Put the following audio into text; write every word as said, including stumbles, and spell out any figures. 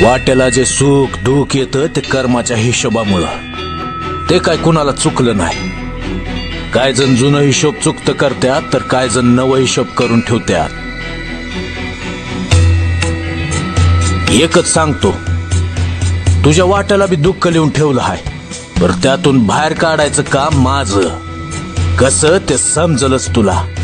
वाट्याला जे सुख दुःख येतं ते कर्माच्या हिशोबामुळं। ते काय कुणाला चुकलं नाही। काय जण जुनं हिशोब चुकत करत्यात तर काय जण नवं हिशोब करून ठेवत्यात। एकच सांगतो, तुझ्या वाट्याला बी दुःख लिहून ठेवलं आहे, पर त्यातून बाहेर काढायचं काम माझं। कसं ते समजलंच तुला।